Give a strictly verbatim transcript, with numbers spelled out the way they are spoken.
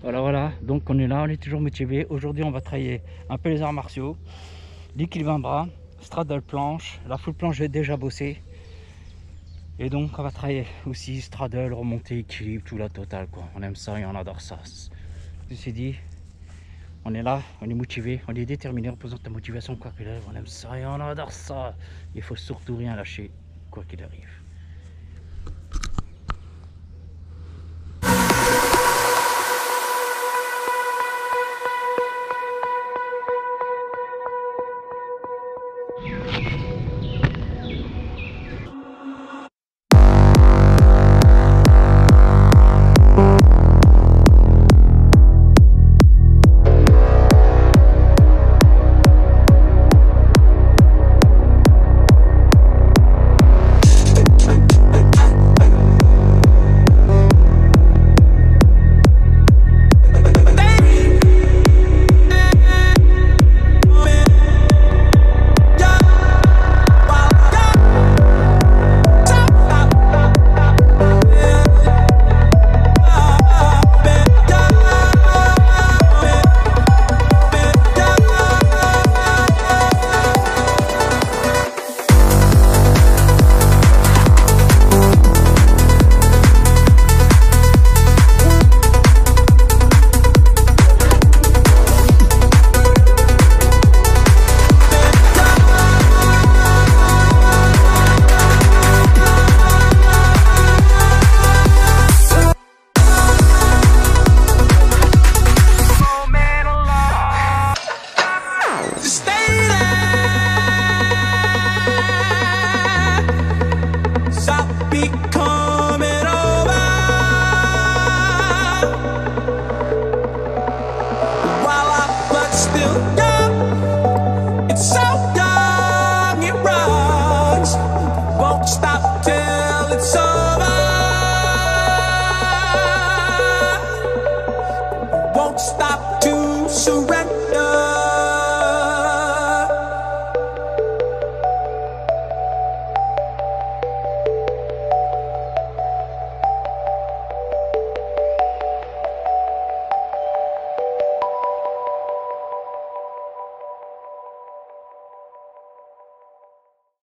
Voilà, voilà, donc on est là, on est toujours motivé. Aujourd'hui, on va travailler un peu les arts martiaux, l'équilibre un bras, straddle planche, la full planche, j'ai déjà bossé. Et donc, on va travailler aussi straddle, remontée, équilibre, tout la totale, quoi. On aime ça et on adore ça. Ceci dit, on est là, on est motivé, on est déterminé, on représente la motivation, quoi qu'il arrive. On aime ça et on adore ça. Il faut surtout rien lâcher, quoi qu'il arrive. Stop to surrender.